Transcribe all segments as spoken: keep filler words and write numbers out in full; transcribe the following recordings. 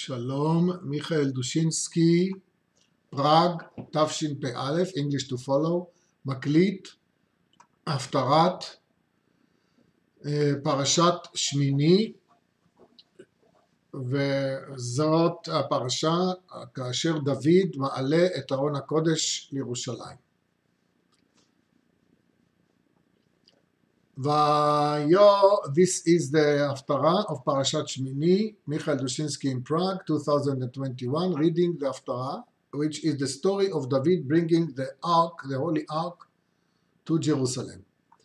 שלום, מיכאל דושינסקי, פראג, תשפ"א, English to follow, מקליט, הפטרת, פרשת שמיני, וזאת הפרשה כאשר דוד מעלה את ארון הקודש לירושלים. Vayo, this is the Haftarah of Parashat Shmini, Michael Dushinsky in Prague, two thousand twenty-one, reading the Haftarah, which is the story of David bringing the Ark, the Holy Ark, to Jerusalem.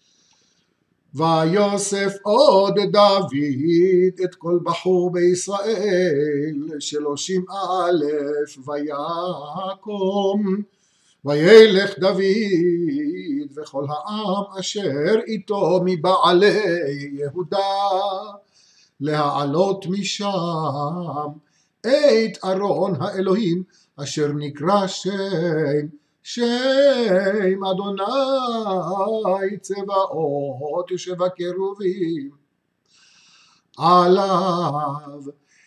ויוסף עוד דוד את כל בחור בישראל שלושים אלף ויקום וילך דוד וכל העם אשר איתו מבעלי יהודה להעלות משם את ארון האלוהים אשר נקרא שם שם אדוני צבאות יושב הקרובים עליו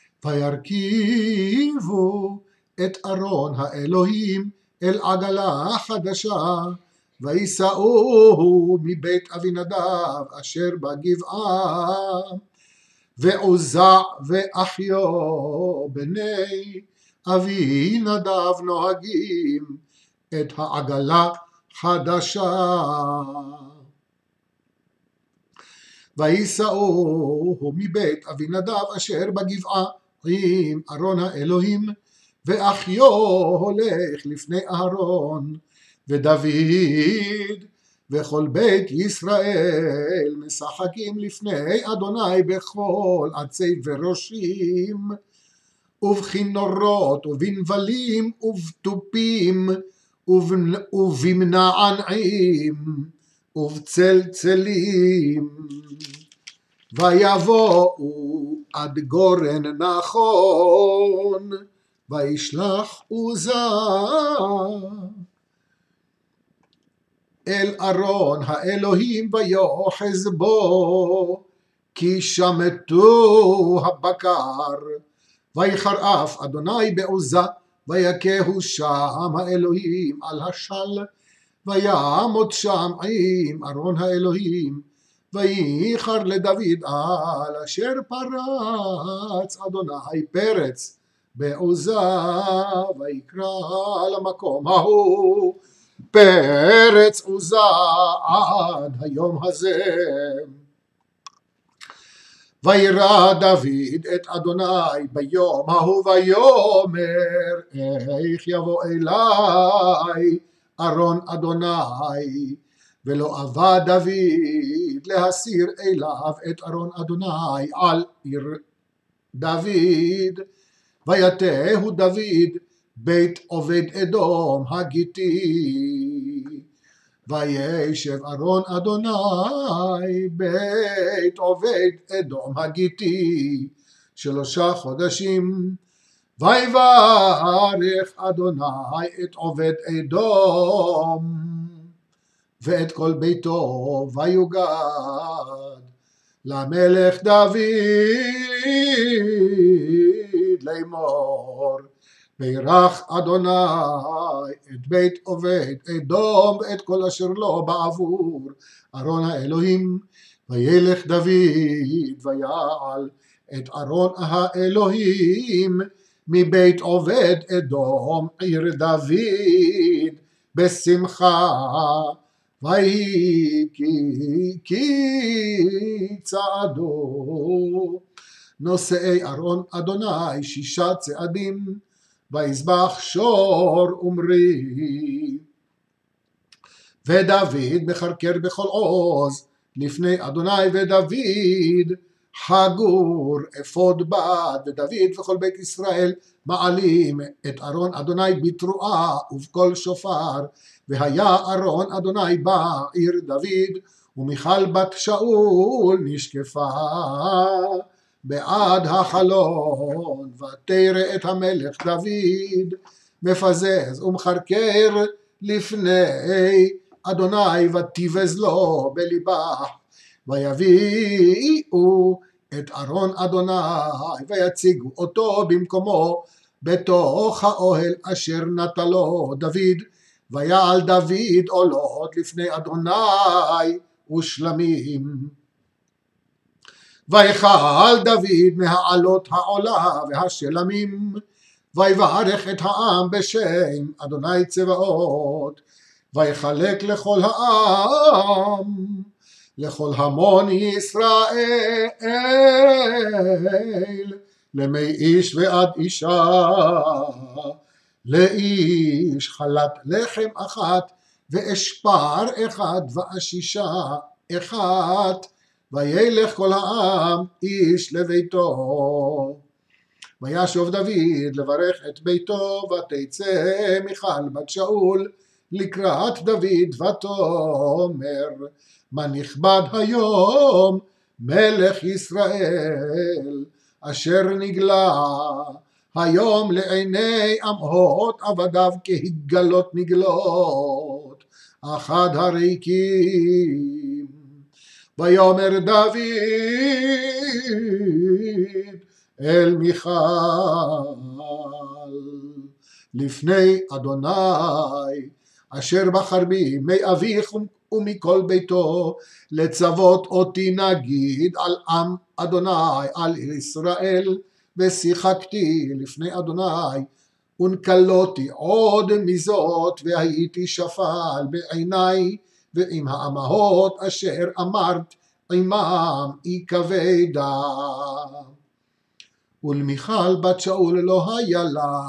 וירכיבו את ארון האלוהים אל עגלה חדשה ויישאוהו מבית אבינדב אשר בגבעה ועוזה ואחיו בני אבינדב נוהגים את העגלה חדשה ויישאוהו מבית אבינדב אשר בגבעה עם ארון האלוהים ואחיו הולך לפני אהרון ודוד וכל בית ישראל משחקים לפני אדוני בכל עצי וראשים ובכינורות ובנבלים ובתופים ובמנענעים ובצלצלים ויבואו עד גורן נכון וישלח עוזה אל ארון האלוהים ויוחז בו כי שמטו הבקר ויחרף אדוני בעוזה ויכהו שם האלוהים על השל ויעמוד שם עם ארון האלוהים וייחר לדוד על אשר פרץ אדוני פרץ בעוזה ויקרא למקום ההוא פרץ עוזה עד היום הזה. וירא דוד את אדוני ביום ההוא ויאמר איך יבוא אלי ארון אדוני ולא אבה דוד להסיר אליו את ארון אדוני על עיר דוד ויתהו דוד בית עובד אדום הגיתי וישב ארון אדוני בית עובד אדום הגיתי שלושה חודשים ויברך אדוני את עובד אדום ואת כל ביתו ויוגד למלך דוד לאמור וירח אדוני את בית עובד אדום ואת כל אשר לו בעבור ארון האלוהים וילך דוד ויעל את ארון האלוהים מבית עובד אדום עיר דוד בשמחה ויהי כי, כי צעדו נושאי ארון אדוני שישה צעדים ויזבח שור ומרי ודוד מחרקר בכל עוז לפני אדוני ודוד חגור אפוד בד ודוד וכל בית ישראל מעלים את ארון אדוני בתרועה ובקול שופר והיה ארון אדוני בעיר דוד ומיכל בת שאול נשקפה בעד החלון ותרא את המלך דוד מפזז ומחרקר לפני אדוני ותיבז לו בליבה ויביאו את ארון אדוני ויציגו אותו במקומו בתוך האוהל אשר נטע לו דוד, ויעל דוד עולות לפני אדוני ושלמים. ויכל דוד מהעלות העולה והשלמים, ויברך את העם בשם אדוני צבאות, ויחלק לכל העם, לכל המון ישראל, למי איש ועד אישה, לאיש חלת לחם אחת, ואשפר אחד ואשישה אחת, וילך כל העם איש לביתו. וישוב דוד לברך את ביתו, ותצא מיכל בת שאול לקראת דוד ותאמר, מה נכבד היום מלך ישראל, אשר נגלה היום לעיני אמהות עבדיו כהגלות נגלות אחד הריקים. ויאמר דוד אל מיכל לפני אדוני אשר בחר בי מאביך ומכל ביתו לצוות אותי נגיד על עם אדוני על ישראל, ושיחקתי לפני אדוני ונקלותי עוד מזאת, והייתי שפל בעיני, ועם האמהות אשר אמרת עמם יכבדה. ולמיכל בת שאול לא היה לה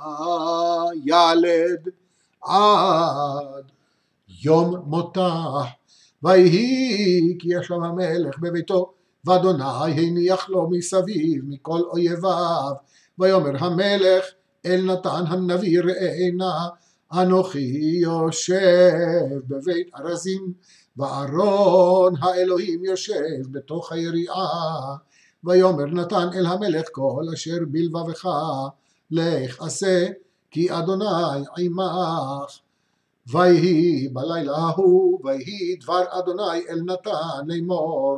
ילד עד יום מותה, ויהי כי ישב המלך בביתו, ואדוני הניח לו מסביב מכל אויביו. ויאמר המלך אל נתן הנביא, ראה נא אנוכי יושב בבית ארזים, וארון האלוהים יושב בתוך היריעה. ויאמר נתן אל המלך כל אשר בלבבך לך עשה, כי אדוני עמך. ויהי בלילה ההוא, ויהי דבר אדוני אל נתן לאמור,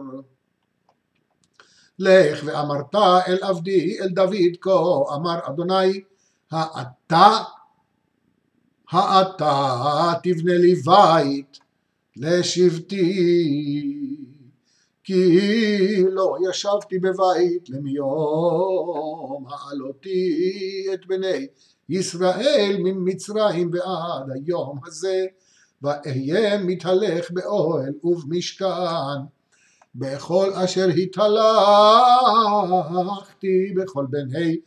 לך ואמרת אל עבדי אל דוד כה אמר אדוני, האתה האתה תבנה לי בית לשבטי, כי לא ישבתי בבית למיום העלותי את בני ישראל ממצרים ועד היום הזה, ואהיה מתהלך באוהל ובמשכן בכל אשר התהלכתי בכל בני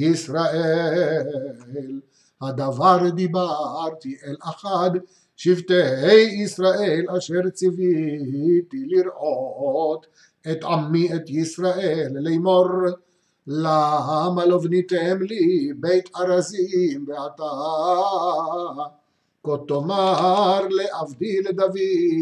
ישראל. הדבר דיברתי אל אחד שבטי ישראל אשר ציוויתי לראות את עמי את ישראל לאמור, למה לא בניתם לי בית ארזים ועתה כה תאמר לעבדי לדוד,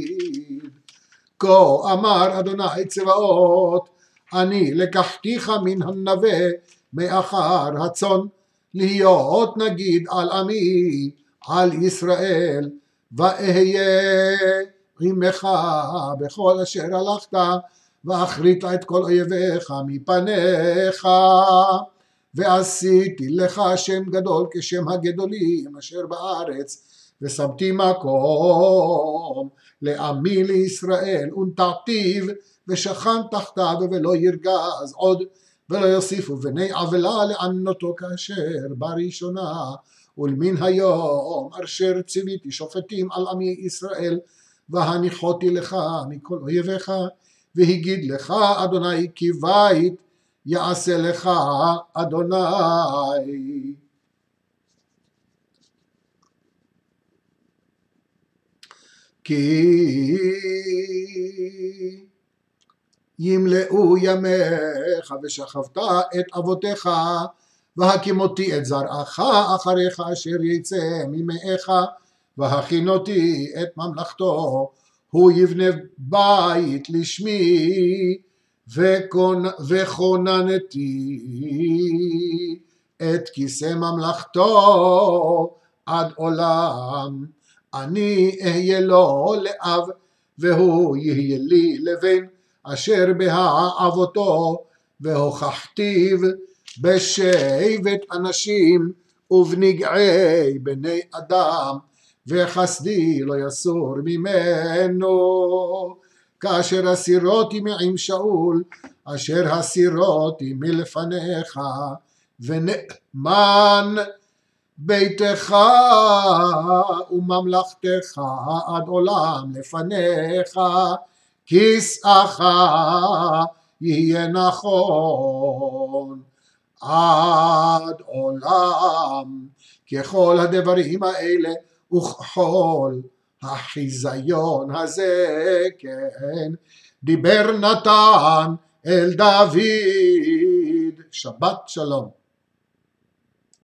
כה אמר אדוני צבאות, אני לקחתיך מן הנווה מאחר הצאן להיות נגיד על עמי על ישראל, ואהיה עמך בכל אשר הלכת, ואחרית את כל אויביך מפניך, ועשיתי לך שם גדול כשם הגדולים אשר בארץ, ושמתי מקום לעמי לישראל ונטעתיו, ושכן תחתיו ולא ירגז עוד, ולא יוסיפו בני עוולה לענותו כאשר בראשונה. ולמן היום אשר ציוויתי שופטים על עמי ישראל, והניחותי לך מכל אויביך, והגיד לך אדוני כי בית יעשה לך אדוני. כי ימלאו ימיך ושכבת את אבותיך, והקימותי את זרעך אחריך אשר יצא ממאיך, והכינותי את ממלכתו, הוא יבנה בית לשמי, וכוננתי את כיסא ממלכתו עד עולם. אני אהיה לו לאב, והוא יהיה לי לבן, אשר בהעבותו והוכחתיו בשבט אנשים ובנגעי בני אדם, וחסדי לא יסור ממנו, כאשר הסירותי מעם שאול, אשר הסירותי מלפניך, ונאמן ביתך וממלכתך עד עולם לפניך, כסאך יהיה נכון עד עולם. ככל הדברים האלה וככל החיזיון הזה, כן, דיבר נתן אל דוד. שבת שלום.